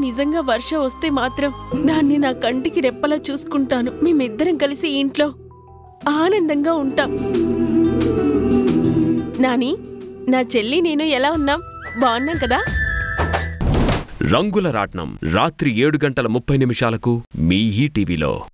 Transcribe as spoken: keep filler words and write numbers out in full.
నిజంగా వర్ష వస్తే మాత్రం దాన్ని నా కంటికి రెప్పలా చూసుకుంటాను. మేమిద్దరం కలిసి ఇంట్లో ఆనందంగా ఉంటాం. నాని, నా చెల్లి నేను ఎలా ఉన్నాం? బాగున్నాం కదా? రంగుల రాట్నం రాత్రి ఏడు గంటల ముప్పై నిమిషాలకు మీ ఈటీవీలో.